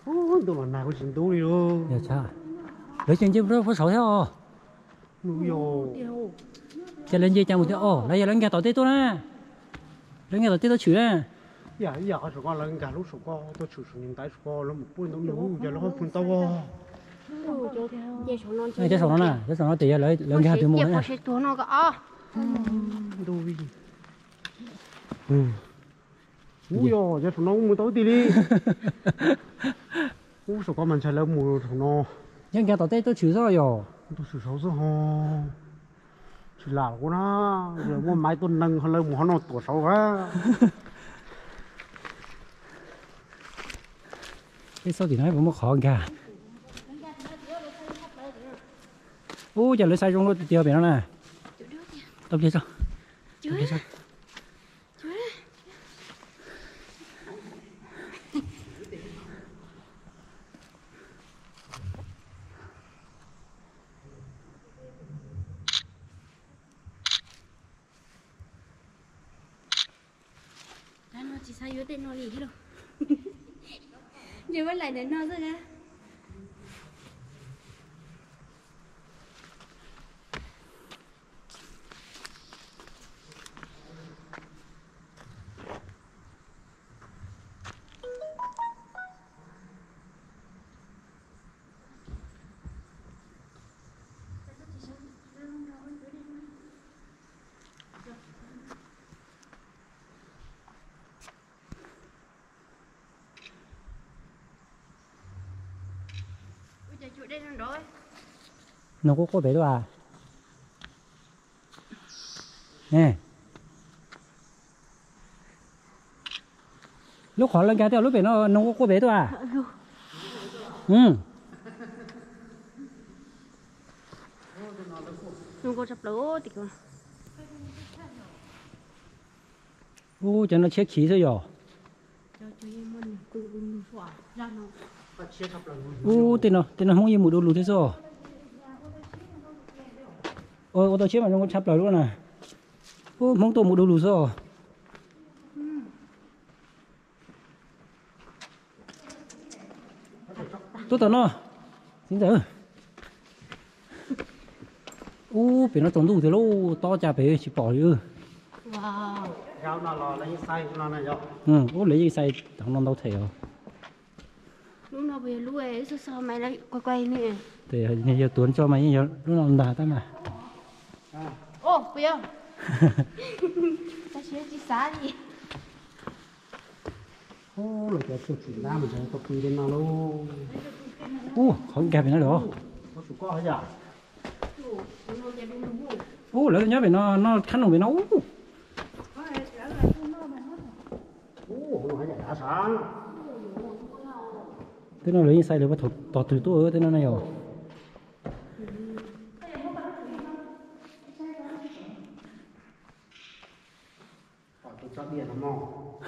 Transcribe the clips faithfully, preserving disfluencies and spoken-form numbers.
ô tôi là nào có chuyện tôi đi đâu giờ cha lấy chuyện chứ đâu có sợ theo nuôi yo cho lên dây chàng một tiếng ồ lấy giờ lên nghe tỏi tết tôi nè lên nghe tỏi tết tôi chửi nè dạ dạ số con lần cả lúc số con tôi chửi số những tay số con nó một bún nó nấu giờ nó hơi phun tao à này cái số nó nè cái số nó tỷ lấy lên nghe tiếng một nè đôi ừ ui yo giờ số nó muốn tối đi đi ui số con mình sẽ lấy một số nó nhưng nghe tỏi tết tôi chửi rồi yo tôi chửi số số ho chỉ là của nó rồi mua máy tôi nâng hơn lên một nó tổ sáu á cái số thì nói cũng có khó cả ô giờ lấy sai trong nó tiêu biển nó nè tao kia sao tao kia sao nó chỉ sai yếu tên nó gì hết đâu giờ vẫn lại đến nó rồi á nó có có bé đâu à nè lúc khó lên cái theo lúc bé nó nó có có bé đâu à ừ nó có chập lỗ thì còn ô cho nó chết khí rồi rồi ô tên nó tên nó không như một đồ lù thế rồi ôi ô tô chết mà nó có chắp lời luôn này ô mong tổ một đồ lù rồi tốt tao nó xin chào ô biển nó tổng đủ thế lô to chả phải chỉ bỏ đi ư wow gạo nó là lấy sai nó này rồi ừ ô lấy gì sai thằng non đâu thể rồi lúc nào về lúc ấy sao sao mày lại quay quay nè để nhiều tuấn cho mày nhiều lúc nào đà ta mà ô bây giờ ta sẽ chỉ xá gì ô là cái số chỉ ra mình sẽ có quy đến nào luôn ô không kẹp nó đó có số có hay gì ô lấy nhá về nó nó khăn đồng về nó ô nó hay giả sáng thế nó lấy sai được bắt tọt từ tôi ở thế nó này rồi cho điện nó mò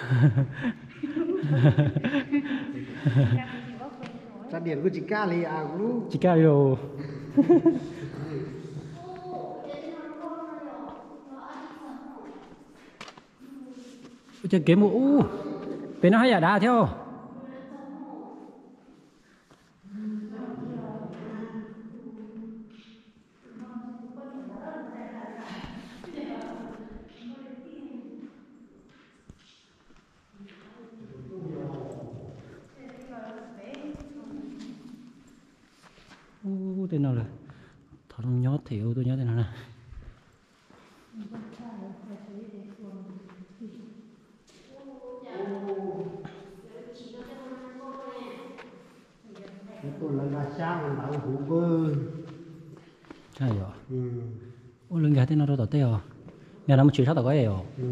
cho điện của chị ca li à cũng chỉ cao rồi chơi kiếm một u bên nó hay giả đá theo u tên nào là thằng nó nhót thiểu tôi nhớ tên nào nè tôi là gà sáng mình bảo hủ bơ sai rồi ừ ô lưng gà tên nào đâu tao teo nhà nó một chuyện sao tao có vậy rồi ừ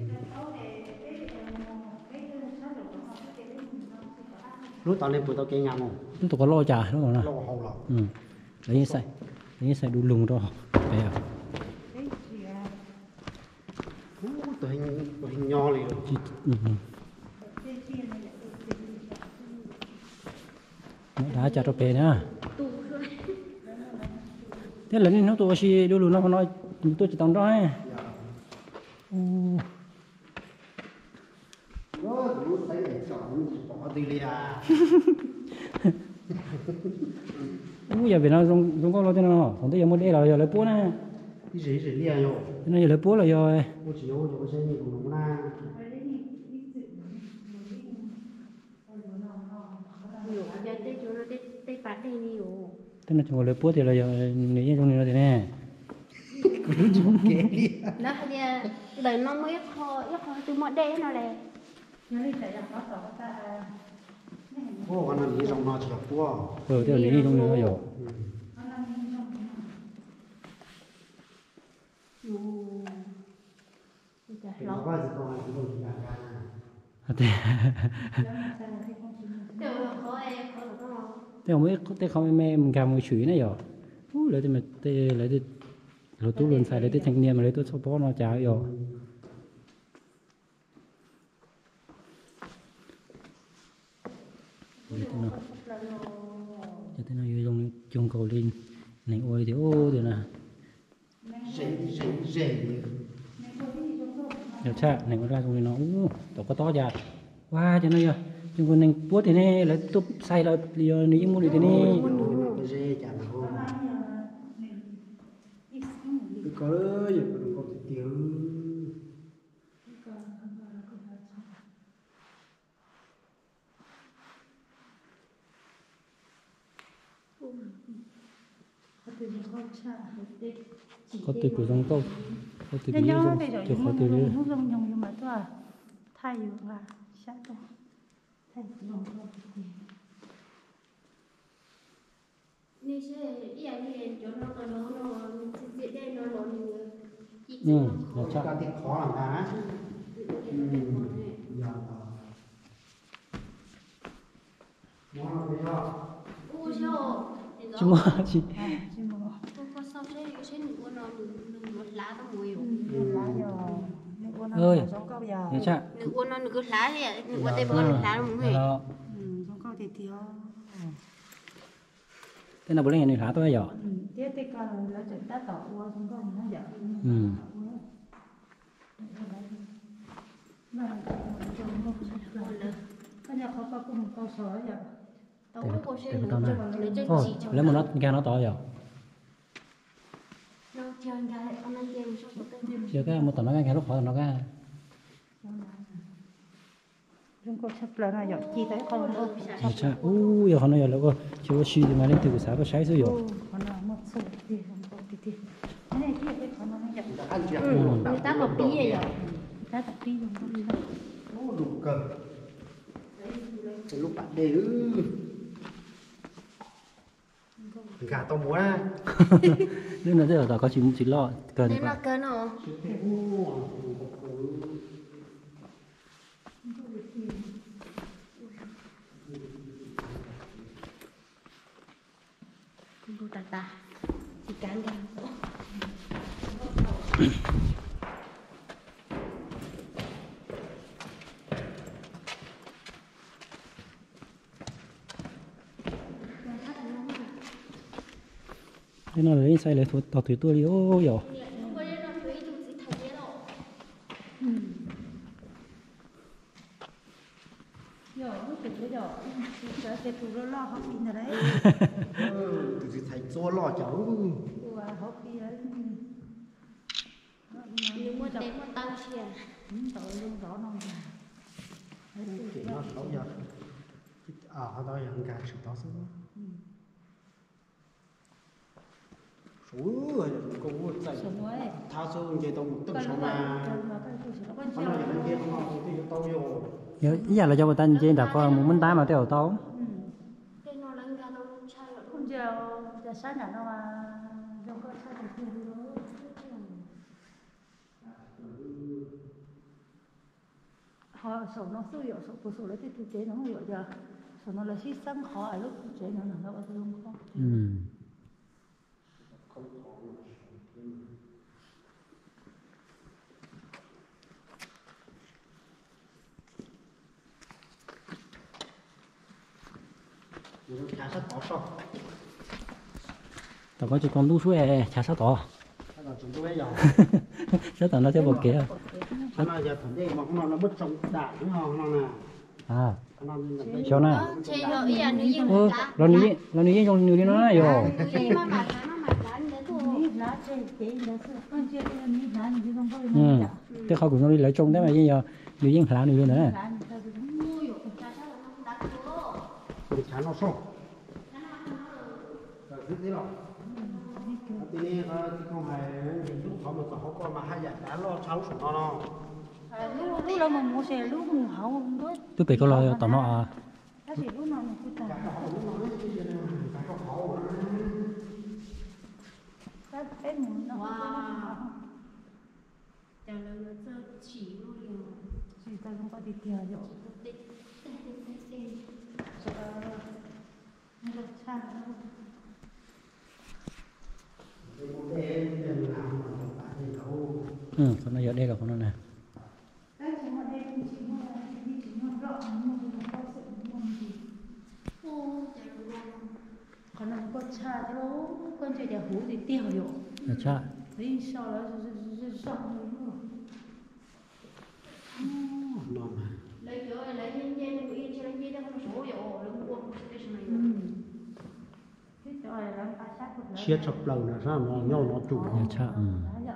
lúc tao lên bữa tao kêu nhầm không chúng tôi có lo trà đúng không nào lo hậu lọ ừ lấy như sai lấy như sai đủ lùng rồi bé à tôi hình tôi hình nho liền ừ. Nó đã chặt rồi bé nữa thế là nên nó tôi chỉ đủ lùng nó còn nói tôi chỉ tao nói ô đó tôi thấy để chọn bỏ đi đi à Ui giờ Việt Nam dùng dùng có lo thế nào còn tới giờ mới để là giờ lấy búa nè đi rỉ rỉ liền rồi thế nên giờ lấy búa là giờ cô chỉ yêu cho cái gì cũng đúng na nhiều giờ tết chúng nó tết tết phát đây nhiều thế nên chúng lấy búa thì là giờ nếu trong này là thế này nó thì đời nó mới kho ít kho từ mọi đêm nó này cô còn làm gì trong nó chỉ là cô ừ thế là nếu trong này là giờ nó có gì còn cái gì cả thế đều khó em khó được không thế không biết thế không em mình cầm cái chùy này giờ ú lấy thì mà thế lấy thì lấy tôi luôn xài lấy thì thanh niên mà lấy tôi sao bó nó cháo giờ thế nào thế nào vô trong trong cầu lên này ôi thì ô thì là rỉ rỉ rỉ giờ cha này có ra trong này nó ú tổ có to già qua cho nó giờ chúng con nên buốt thì này lấy túp xay là giờ ní mua được thì này cái gì chả là không có gì cũng có tiếng có từ của dòng câu có từ Thế đi nhớ dòng thì rồi chưa có dùng từ đi dùng dùng dùng dùng mà tôi à thay dùng là sát tôi thay dùng rồi nên sẽ ý anh hiện chỗ nó có nó nó sẽ đây nó nó ừ là cho chắc tiếng khó làm đá ô cho chứ mà chị à chứ mà có sao thế sẽ nó nó nó lá nó mùi lá giờ ơi giống câu giờ nhớ chắc nó nó nó cứ lá đi nó có tay bữa lá nó mùi đó giống câu thì thiếu thế nào bữa nay này hả tôi giờ tiếp tiếp còn là chuyện ta tỏ qua giống câu nó giờ ừ cái nhàเขาก็cùng câu số giờ tao cũng có sẽ để nó tao cho này lấy cho thôi chị cho lấy một nó ga nó to giờ nó chơi cái con ăn game cho tôi chưa cái một tuần nó ga lúc khỏi nó ga chúng cô sắp là nó giờ chi tới con đâu nhớ chắc u giờ họ nói giờ là có chưa có suy thì mà lên từ cái sáng có sáng sử dụng con nào mất số thì không có thì thì cái này kia cái con nó giờ ăn chuyện người ta có bí vậy ta tập đi dùng con gì đủ cơm lúc bạn đề ư gà tao múa á nên là giờ tao có chỉ chỉ lo cần nên nó quá cơn nó bù tà tà chỉ cán đi thế nào lấy xay lấy thôi tao thử tôi đi ô giờ giờ nó tụi cái giờ giờ cái tụi nó lo học kinh rồi đấy từ từ thành xô lo cháu tụi học kinh đấy nhưng mà té mà tăng chia tội luôn rõ non già kể nó sáu giờ à họ nói rằng gà sự đó số số rồi cũng dạy thao số vậy tao từng số mà họ nói rằng kia không học thì tao vô nhớ ý là cho người ta trên đã có muốn tám mà theo tao cái nó lên ra nó chai rồi không giờ giờ sáng nhà nó mà trong có sáng thì không được họ sổ nó sử dụng sổ của sổ lấy cái chế nó không hiểu giờ sổ nó là xí xăng khó ở lúc chế nó nó bao giờ không có ừ chả sát tỏ sao tao có chỉ con lú suối chả sao tỏ là chúng tôi bây giờ sao tao nó theo bậc kia nó nói giờ thằng đây mà không nó nó mất trong đại nó nó nè à Nó nhìn là cho nó Chị rồi ý là nữ dân ừ lá. lần này lần này trong nhiều nó này rồi Nữ dân mà mà mà mà lá đến thôi. Ní lá chơi chế là sự con chơi cái ní lá thì không có ừ gì cả. thế họ cũng đi lấy trông thế mà bây giờ nhiều những lá nhiều nữa Lá thì sao cũng Ui dồi, cha cháu là nó cũng đắt vô. Để chán nó sâu. Rồi cứ thế rồi. Tí này nó không phải lúc họ mà có có mà hai giải đá lo cháu sủng nó nó. lúc lúc đó mà mua xe lúc mua hậu không có. tôi bị có lo tao nó à Nó chỉ lúc nào mà cứ tao. Cái cái muốn nó Wow. Chào là nó cho chỉ luôn rồi. thì tao không có đi theo rồi. Tê, tê, tê, tê, tê. Sợ nó rất xa. ừ con nó giờ đây gặp con nó nè Đấy chỉ mà đây chỉ mà đi chỉ mà rõ mà không có sự muốn gì. Ô, chào luôn. Còn nó có xa đâu, con chơi để hú thì tiêu rồi. là cha Đi sau đó xong rồi. Non mà. Lấy chỗ này lấy nhân dân của yên cho lấy nhân dân số dụ lưng quân station này. Ừ. Cái chỗ này làm ba sát một lần. Chia chập lần là sao nó nhau nó chủ. là cha ừ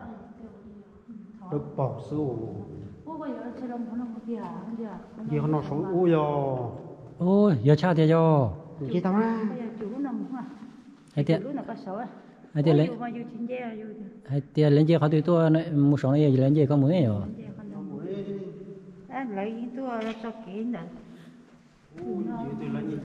Được bỏ sữa. Ủa bây giờ chơi đồng nó có tiền không tiền? Vì nó sống ui yo. ôi giờ cha thì cho Chị tao ra. Bây giờ chủ nó không à? hay tiền Chủ nó có số à? hay tiền lấy Chủ mà chủ chính gia chủ. hay tiền lấy gì họ tùy tôi một số này lấy gì có muốn ấy rồi Lấy những tôi là cho kỹ nữa. Ui, tôi lấy